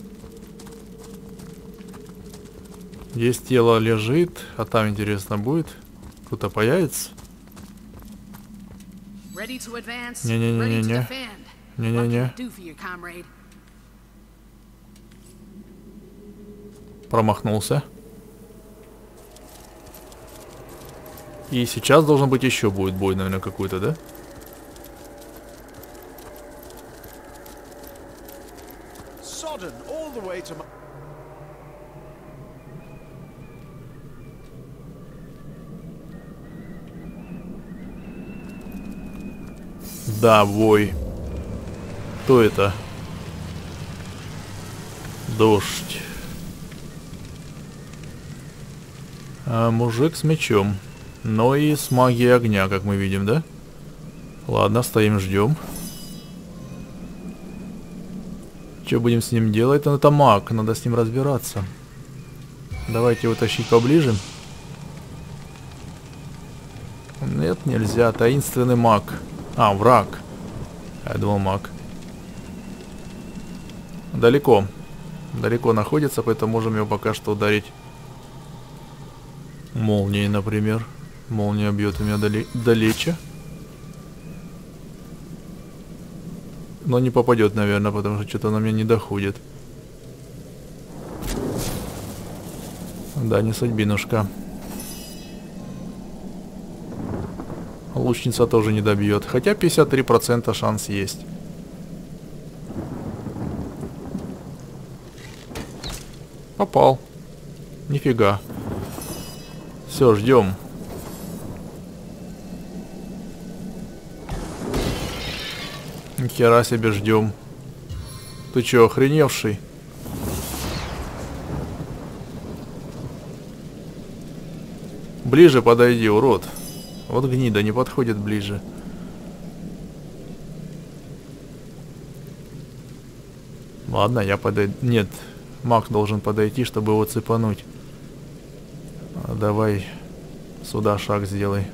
Speaker 1: Здесь тело лежит, а там, интересно, будет? Кто-то появится? Не-не-не-не-не. Не-не-не. Промахнулся. И сейчас должен быть еще будет бой, наверное, какой-то, да? Да, бой. Кто это? Дождь. А, мужик с мечом. Но и с магией огня, как мы видим, да? Ладно, стоим, ждем. Что будем с ним делать? Ну, это маг, надо с ним разбираться. Давайте его тащить поближе. Нет, нельзя. Таинственный маг. А, враг. Я думал, маг. Далеко. Далеко находится, поэтому можем его пока что ударить молнией, например. Молния бьет у меня далече. Но не попадет, наверное, потому что что-то на меня не доходит. Да, не судьбинушка. Лучница тоже не добьет. Хотя 53% шанс есть. Попал. Нифига. Все, ждем. Нихера себе ждем. Ты че, охреневший? Ближе подойди, урод. Вот гнида, не подходит ближе. Ладно, я подойду. Нет, маг должен подойти, чтобы его цепануть. Давай Сюда шаг сделай.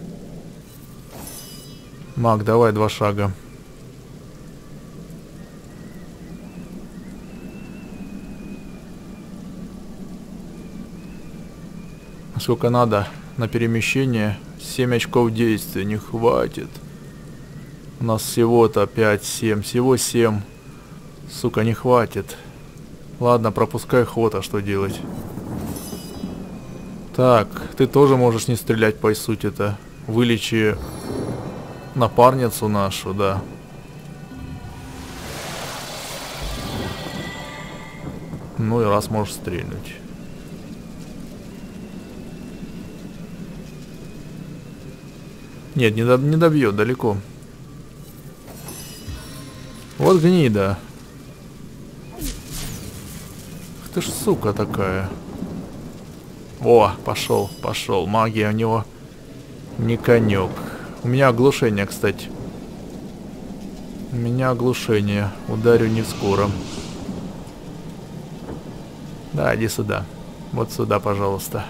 Speaker 1: Маг, давай 2 шага. Сколько надо на перемещение? 7 очков действия, не хватит. У нас всего-то 5-7, всего 7. Сука, не хватит. Ладно, пропускай ход, а что делать? Так, ты тоже можешь не стрелять по сути-то. Вылечи напарницу нашу, да. Ну и раз можешь стрельнуть. Нет, не добьет, далеко. Вот гнида. Ах ты ж сука такая. О, пошел. Магия у него не конек. У меня оглушение, кстати. У меня оглушение. Ударю не скоро. Да, иди сюда. Вот сюда, пожалуйста.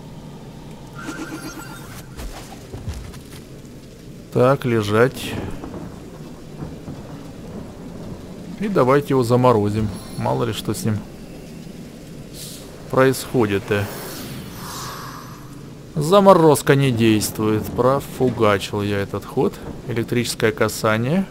Speaker 1: Так, лежать. И давайте его заморозим. Мало ли что с ним происходит. Заморозка не действует. Профугачил я этот ход. Электрическое касание.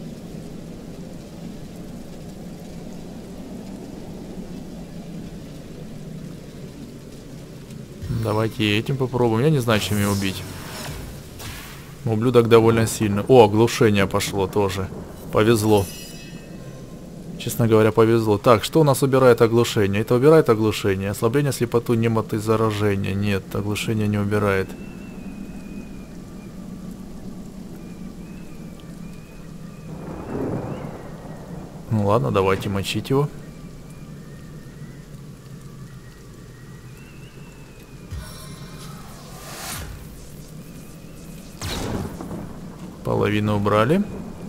Speaker 1: Давайте этим попробуем. Я не знаю, чем его убить. Ублюдок довольно сильно. О, оглушение пошло тоже. Повезло. Честно говоря, повезло. Так, что у нас убирает оглушение? Это убирает оглушение. Ослабление, слепоту, немоты, заражение. Нет, оглушение не убирает. Ну ладно, давайте мочить его. Половину убрали.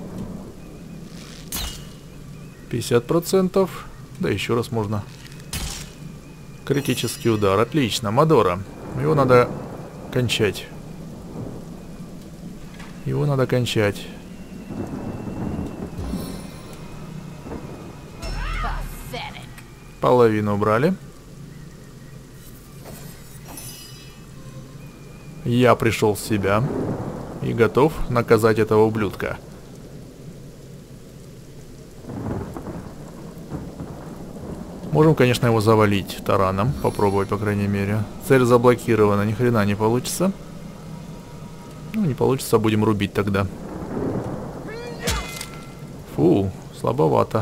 Speaker 1: 50%. Да еще раз можно. Критический удар. Отлично. Мадора. Его надо кончать. Его надо кончать. Половину убрали. Я пришел в себя. И готов наказать этого ублюдка. Можем, конечно, его завалить тараном. Попробовать, по крайней мере. Цель заблокирована. Ни хрена не получится. Ну, не получится, будем рубить тогда. Фу, слабовато.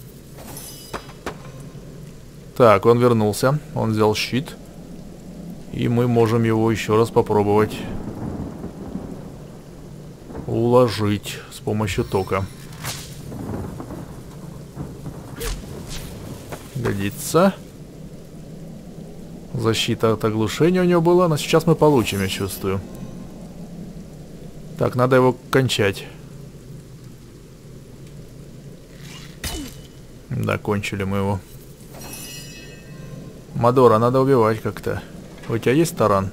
Speaker 1: Так, он вернулся. Он взял щит. И мы можем его еще раз попробовать уложить с помощью тока. Годится. Защита от оглушения у него была, но сейчас мы получим, я чувствую. Так, надо его кончать. Да, кончили мы его. Мадора, надо убивать как-то. У тебя есть таран?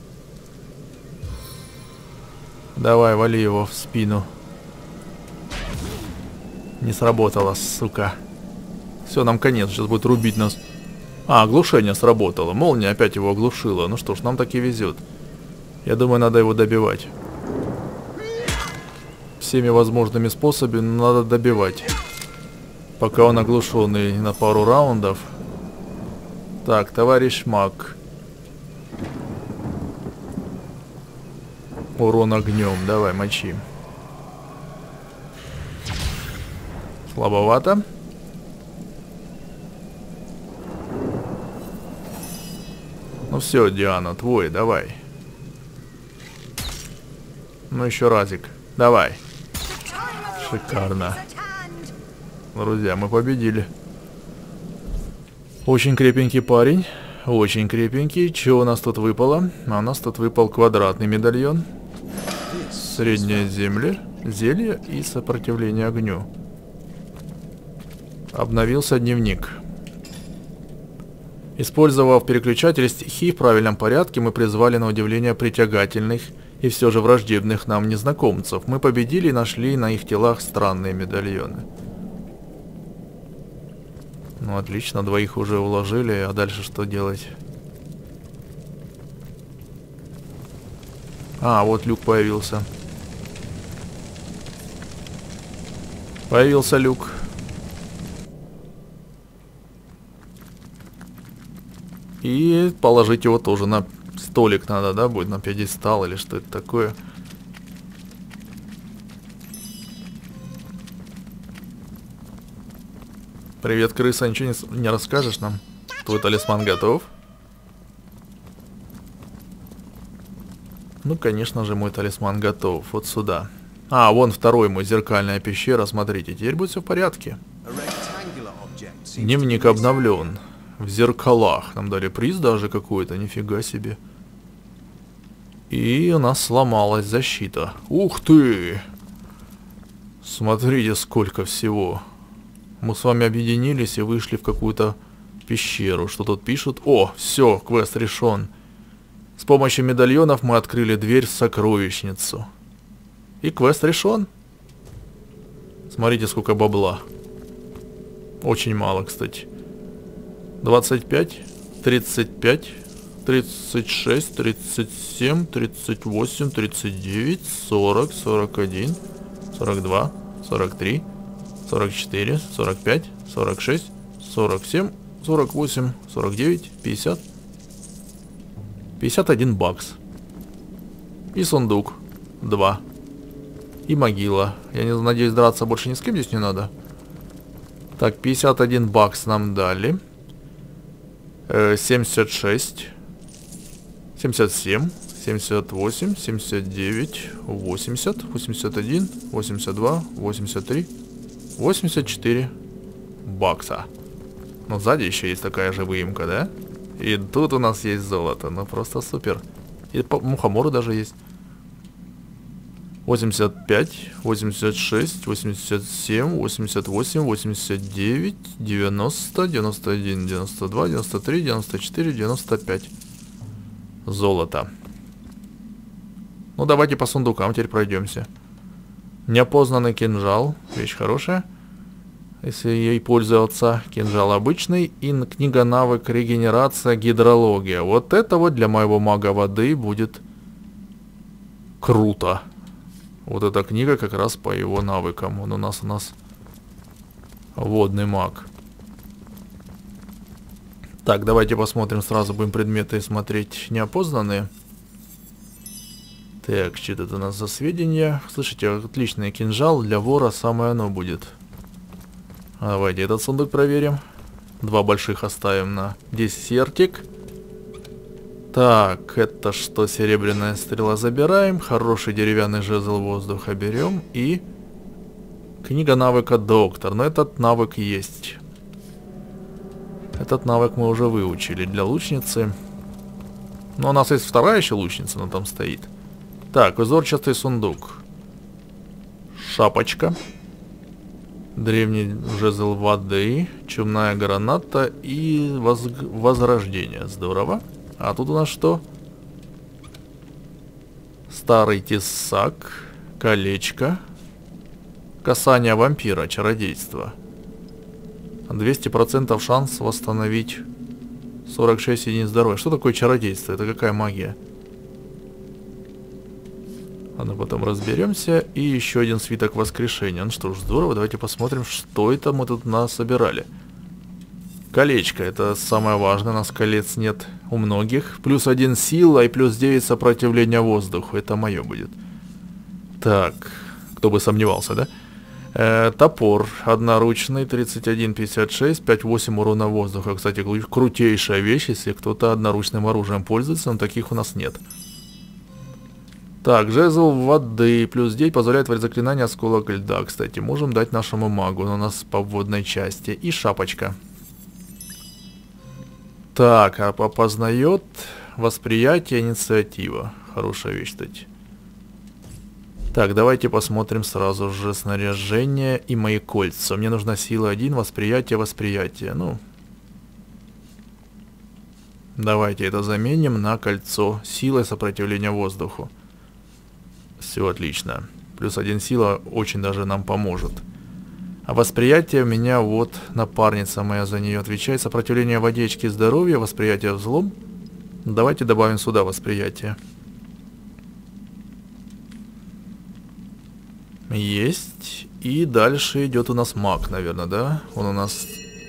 Speaker 1: Давай, вали его в спину. Не сработало, сука. Все, нам конец, сейчас будет рубить нас. А, оглушение сработало. Молния опять его оглушила. Ну что ж, нам так и везет. Я думаю, надо его добивать. Всеми возможными способами надо добивать. Пока он оглушенный на пару раундов. Так, товарищ маг. Урон огнем. Давай, мочи. Слабовато. Ну все, Диана, твой, давай. Ну еще разик. Давай. Шикарно. Друзья, мы победили. Очень крепенький парень. Очень крепенький. Что у нас тут выпало? А у нас тут выпал квадратный медальон. Среднее зелье и сопротивление огню. Обновился дневник. Использовав переключатель стихий в правильном порядке, мы призвали на удивление притягательных и все же враждебных нам незнакомцев. Мы победили и нашли на их телах странные медальоны. Ну отлично, двоих уже уложили, а дальше что делать? А, вот люк появился. Появился люк. И положить его тоже на столик надо, да, будет на пьедестал или что это такое. Привет, крыса, ничего не расскажешь нам? Твой талисман готов? Ну, конечно же, мой талисман готов. Вот сюда. А, вон второй мой, зеркальная пещера, смотрите, теперь будет все в порядке. Дневник обновлен. В зеркалах. Нам дали приз даже какой-то, нифига себе. И у нас сломалась защита. Ух ты! Смотрите, сколько всего. Мы с вами объединились и вышли в какую-то пещеру. Что тут пишут? О, все, квест решен. С помощью медальонов мы открыли дверь в сокровищницу. И квест решен. Смотрите, сколько бабла. Очень мало, кстати. 25, 35, 36, 37, 38, 39, 40, 41, 42, 43, 44, 45, 46, 47, 48, 49, 50. 51 бакс. И сундук. 2. И могила. Я не надеюсь, драться больше ни с кем здесь не надо. Так, 51 бакс нам дали. 76. 77. 78. 79. 80. 81. 82. 83. 84 бакса. Но сзади еще есть такая же выемка, да? И тут у нас есть золото. Ну просто супер. И мухоморы даже есть. 85, 86, 87, 88, 89, 90, 91, 92, 93, 94, 95. Золото. Ну давайте по сундукам теперь пройдемся. Неопознанный кинжал. Вещь хорошая. Если ей пользоваться. Кинжал обычный. И книга навык регенерация гидрология. Вот это вот для моего мага воды будет круто. Вот эта книга как раз по его навыкам. Он у нас водный маг. Так, давайте посмотрим. Сразу будем предметы смотреть неопознанные. Так, что это у нас за сведения? Слышите, отличный кинжал. Для вора самое оно будет. Давайте этот сундук проверим. 2 больших оставим на десертик. Так, это что? Серебряная стрела забираем. Хороший деревянный жезл воздуха берем. И книга навыка доктор. Но этот навык есть. Этот навык мы уже выучили для лучницы. Но у нас есть вторая еще лучница, она там стоит. Так, узорчатый сундук. Шапочка. Древний жезл воды. Чумная граната и возрождение. Здорово. А тут у нас что? Старый тесак. Колечко. Касание вампира. Чародейство. 200% шанс восстановить 46 единиц здоровья. Что такое чародейство? Это какая магия? Ладно, потом разберемся. И еще один свиток воскрешения. Ну что ж, здорово. Давайте посмотрим, что это мы тут насобирали. Колечко. Это самое важное. У нас колец нет у многих. Плюс 1 сила и плюс 9 сопротивления воздуху. Это мое будет. Так. Кто бы сомневался, да? Топор. Одноручный. 31,56. 5,8 урона воздуха. Кстати, крутейшая вещь, если кто-то одноручным оружием пользуется. Но таких у нас нет. Так, жезл воды. Плюс 9 позволяет варить заклинание осколок льда. Кстати, можем дать нашему магу. Но у нас по вводной части. И шапочка. Так, а опознает восприятие, инициатива. Хорошая вещь, кстати. Так, давайте посмотрим сразу же снаряжение и мои кольца. Мне нужна сила 1, восприятие. Ну, Давайте это заменим на кольцо силы сопротивления воздуху. Все отлично. Плюс 1 сила очень даже нам поможет. А восприятие у меня вот напарница моя за нее отвечает. Сопротивление водички, здоровье, восприятие взлом. Давайте добавим сюда восприятие. Есть. И дальше идет у нас маг, наверное, да? Он у нас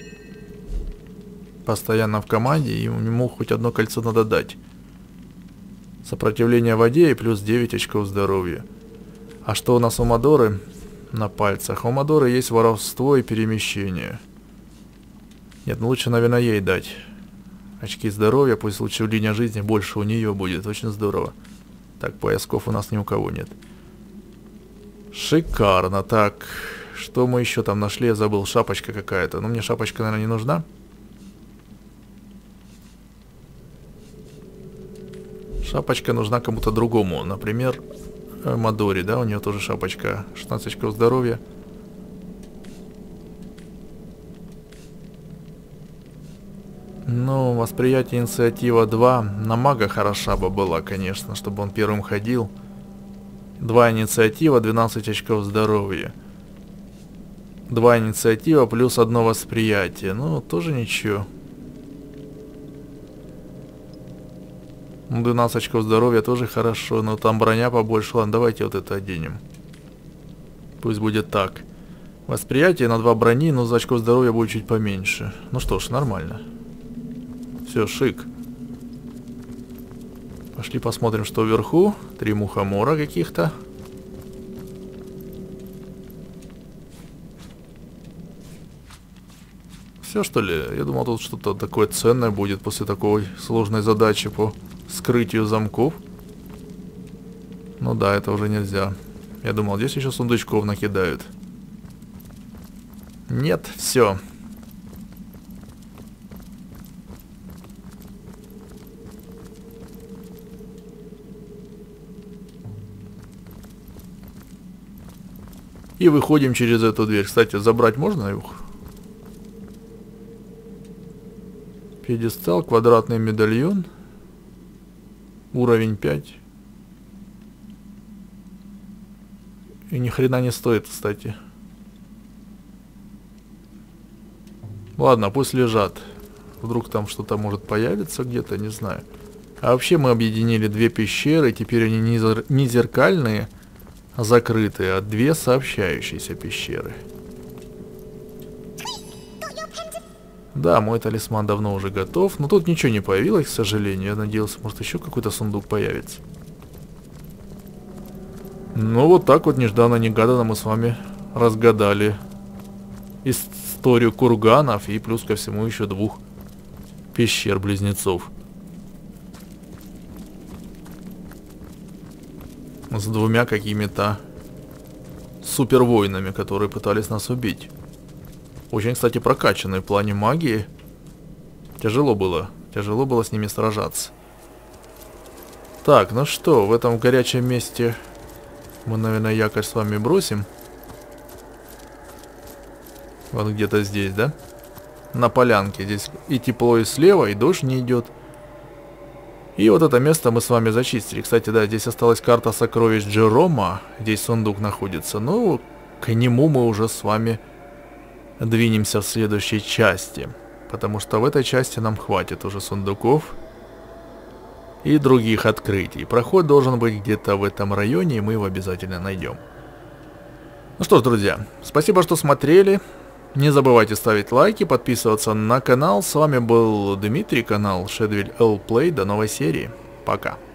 Speaker 1: постоянно в команде, и ему хоть одно кольцо надо дать. Сопротивление воде и плюс 9 очков здоровья. А что у нас у Мадоры на пальцах? У Мадоры есть воровство и перемещение. Нет, ну лучше, наверное, ей дать очки здоровья, пусть лучше линия жизни больше у нее будет, очень здорово. Так, поясков у нас ни у кого нет. Шикарно. Так, что мы еще там нашли? Я забыл, шапочка какая-то. Ну, мне шапочка, наверное, не нужна. Шапочка нужна кому-то другому. Например, Мадори, да? У нее тоже шапочка. 16 очков здоровья. Ну, восприятие инициатива 2. На мага хороша бы была, конечно, чтобы он первым ходил. 2 инициатива, 12 очков здоровья. 2 инициатива плюс 1 восприятие. Ну, тоже ничего. 12 очков здоровья тоже хорошо, но там броня побольше. Ладно, давайте вот это оденем. Пусть будет так. Восприятие на 2 брони, но за очков здоровья будет чуть поменьше. Ну что ж, нормально. Все, шик. Пошли посмотрим, что вверху. 3 мухомора каких-то. Все, что ли? Я думал, тут что-то такое ценное будет после такой сложной задачи по скрытию замков. Ну да, это уже нельзя. Я думал, здесь еще сундучков накидают. Нет, все. И выходим через эту дверь. Кстати, забрать можно их? Пьедестал, квадратный медальон. Уровень 5. И ни хрена не стоит, кстати. Ладно, пусть лежат. Вдруг там что-то может появиться где-то, не знаю. А вообще мы объединили 2 пещеры. Теперь они не зеркальные, а закрытые, а 2 сообщающиеся пещеры. Да, мой талисман давно уже готов. Но тут ничего не появилось, к сожалению. Я надеялся, может еще какой-то сундук появится. Ну вот так вот нежданно-негаданно мы с вами разгадали историю курганов. И плюс ко всему еще 2 пещер-близнецов. С 2 какими-то супервоинами, которые пытались нас убить. Очень, кстати, прокачанные в плане магии. Тяжело было с ними сражаться. Так, ну что, в этом горячем месте мы, наверное, якорь с вами бросим. Вот где-то здесь, да? На полянке. Здесь и тепло, и слева, и дождь не идет. И вот это место мы с вами зачистили. Кстати, да, здесь осталась карта сокровищ Джерома. Здесь сундук находится. Ну, к нему мы уже с вами двинемся в следующей части. Потому что в этой части нам хватит уже сундуков и других открытий. Проход должен быть где-то в этом районе, и мы его обязательно найдем. Ну что ж, друзья, спасибо, что смотрели. Не забывайте ставить лайки, подписываться на канал. С вами был Дмитрий, канал Shadowville L Play. До новой серии. Пока.